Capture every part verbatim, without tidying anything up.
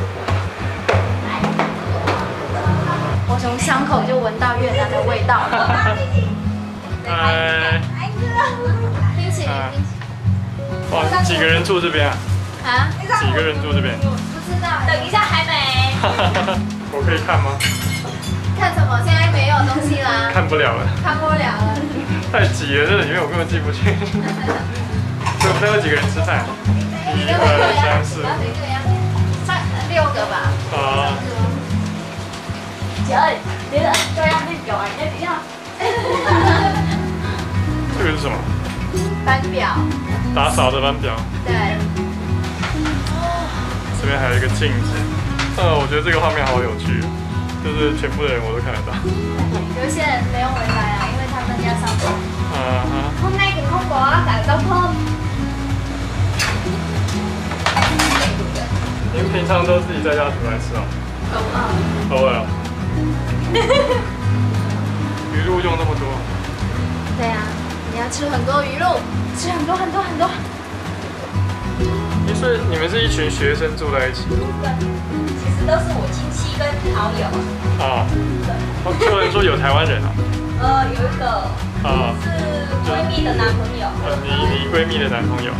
我从伤口就闻到越南的味道了。 哎， 冰淇淋， 哇，几个人住这边啊？ 啊？ 几个人住这边？ 不知道，等一下还没。 我可以看吗？ 看什么？现在没有东西啦。 看不了了。 看不了了。 太挤了，这里面我根本进不去。所以我们大概几个人吃饭？一二三四。 三六个吧。 啊。 姐ơi，你的这样那有啊，那你要。 这个是什么？ 班表。 打扫的班表。 对。 这边还有一个镜子。呃，我觉得这个画面好有趣，就是全部的人我都看得到。 有些人没有回来啊，因为他們要上班。 啊哈。 hôm nay cũng không có cả giao thông。 你们平常都自己在家煮来吃哦？偶尔。偶尔。鱼露用那么多？ 对啊，你要吃很多鱼露，吃很多很多很多。 所以你们是一群学生住在一起？ 对，其实都是我亲戚跟好友。 啊。 对。 哦，就有人说有台湾人啊。 呃，有一个。 啊。 是闺蜜的男朋友。 呃，你你闺蜜的男朋友。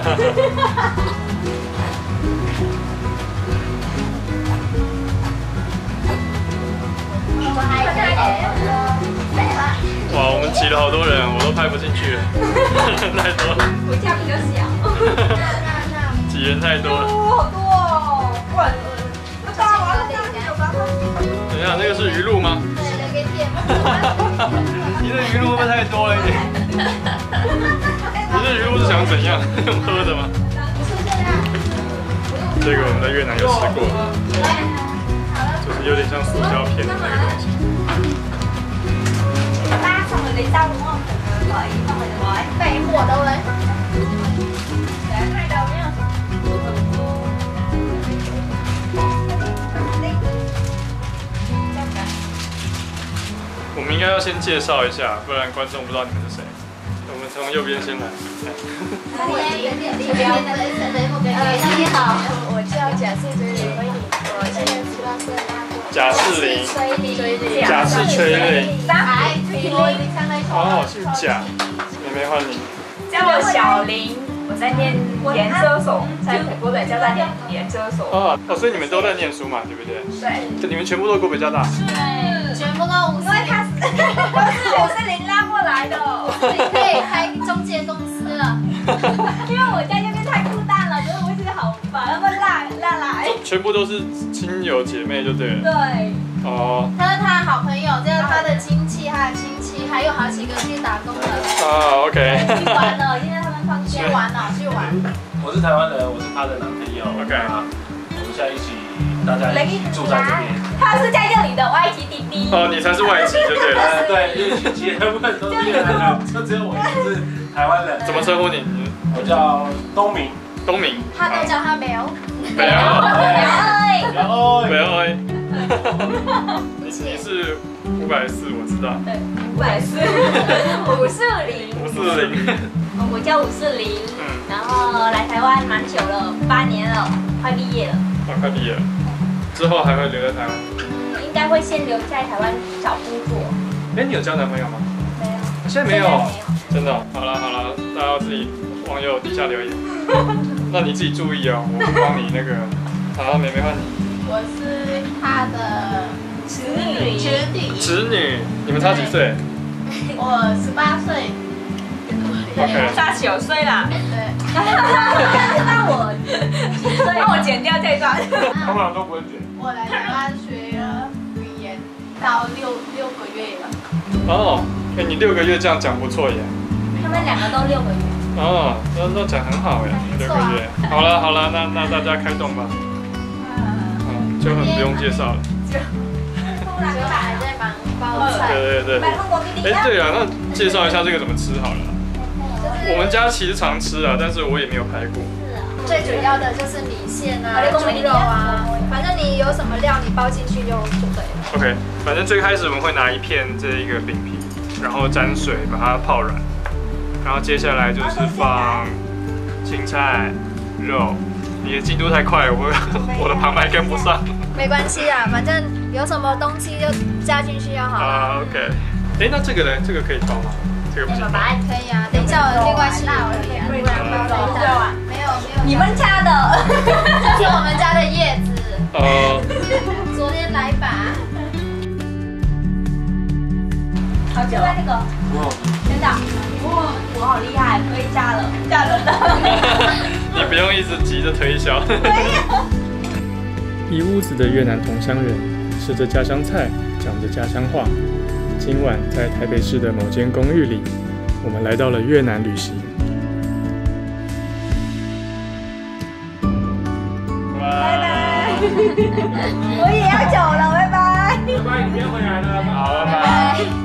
哇，我们挤了好多人，我都拍不进去了，人太多。 我家比较小。 挤人太多了。 好多哦！哇，那干嘛？ 等一下，那个是鱼露吗？ 对，那个店。 你的鱼露会不会太多了一点？你的鱼露是想怎样？用喝的吗？这个我们在越南有吃过，就是有点像塑胶片的那个东西。 Ba xong rồi lấy rau đúng không? Gỏi xong rồi gói. Vậy của đâu đấy? Để hai đầu nhá. 我们应该要先介绍一下，不然观众不知道你们是谁。我们从右边先来。 呃，大家好，我叫贾世玲，我现在十八岁。 贾世玲。 崔玲。 贾是崔玲。 哎， 哦，姓贾。妹妹换你。 叫我小林，我在念研究所，在美国的加拿大研究所。 哦哦，所以你们都在念书嘛，对不对？ 对。 你们全部都国北加大。 对，全部都五四。 因为他是我是林拉过来的， 你可以开中介公司了。 因为我在那边太孤单了，觉得我是好把他们拉拉来。 全部都是亲友姐妹就对了。 对。 哦。 他是他的好朋友，这是他的亲戚，他的亲戚，还有好几个去打工的。 啊 ，OK。 去玩了，因为他们放假。 去玩了，去玩。 我是台湾人，我是他的男朋友。 OK。 我们现在一起，大家一起住在这边。 他是在这里的外籍弟弟。 哦，你才是外籍，对不对？ 呃，对，因为结婚都是越南人，就只有我是台湾人。 怎么称呼你？ 我叫东明。 东明。 他都叫他苗。 苗。 苗。 苗。你你是五百四，我知道。 对，五百四。五四零。 五四零。 我叫五四零。嗯。然后来台湾蛮久了，八年了，快毕业了。 哦，快毕业了。之后还会留在台湾？ 应该会先留在台湾找工作。 哎，你有交男朋友吗？ 没有。 现在没有。真的？好了好了，大家要自己网友底下留言。那你自己注意哦，我帮你那个。好，妹妹换你。 我是他的侄女。 侄女。 侄女，你们差几岁？ 我十八岁。 OK。 差九岁啦。 对。 那我几岁？那我剪掉这一段。 通常都不会剪。 我来台湾学了语言到六六个月了。 哦，哎，你六个月这样讲不错耶。 他们两个都六个月。 哦，那那讲很好哎，六个月。好了好了，那那大家开动吧。嗯，就很不用介绍了。 就还在忙包菜。 对对对。哎，对啊，那介绍一下这个怎么吃好了。我们家其实常吃啊，但是我也没有拍过。 最主要的就是米线啊、猪肉啊，反正你有什么料，你包进去就就对了。 OK， 反正最开始我们会拿一片这一个饼皮，然后沾水把它泡软，然后接下来就是放青菜、肉， 你的进度太快了，我我的旁白跟不上。 没关系啊，反正有什么东西就加进去就好了。 啊 ，OK。哎，那这个呢？这个可以包吗？这个不行。 可以啊，等一下我另外洗。不然包等一下。没有没有。 你们家的。 是我们家的叶子。 哦。 昨天来把。 好久啊，这个。 哇。 真的。哇，我好厉害，可以加了，加了的。 你不用一直急着推销。一屋子的越南同乡人，吃着家乡菜，讲着家乡话。今晚在台北市的某间公寓里，我们来到了越南旅行。 拜拜。我也要走了，拜拜。 拜拜，你先回来了。 好，拜拜。